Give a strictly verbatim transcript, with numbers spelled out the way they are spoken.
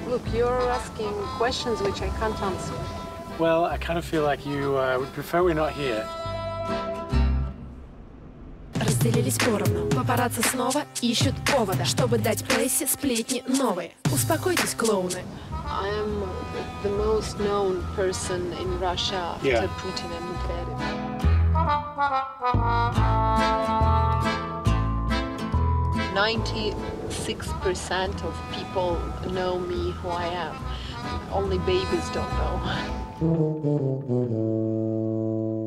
Look, you're asking questions which I can't answer. Well, I kind of feel like you uh, would prefer we're not here. Разделились поровну. Папарацци снова ищут повода, чтобы дать прессе сплетни новые. Успокойтесь, клоуны. I am the most known person in Russia after Yeah. Putin and Medvedev. ninety-six percent of people know me who I am. Only babies don't know.